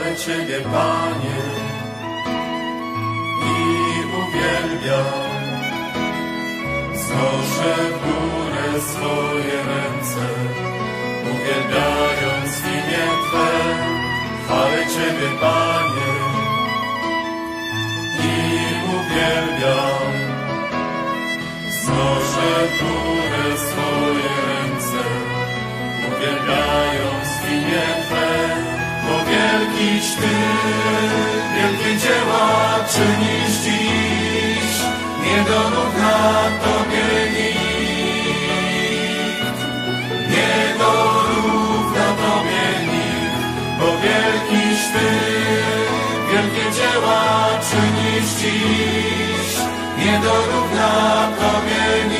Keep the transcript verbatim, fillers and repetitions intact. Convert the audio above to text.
chwalę Ciebie, Panie, i uwielbiam. Znoszę w górę swoje ręce, uwielbiając imię Twe. Chwalę Ciebie, Panie, i uwielbiam. Znoszę w górę swoje ręce, uwielbiając imię Twe. Bo wielkiś Ty, wielkie dzieła czynisz dziś, nie dorówna Tobie nikt. Nie dorówna Tobie nikt, bo wielkiś Ty, wielkie dzieła czynisz dziś, nie dorówna Tobie nikt.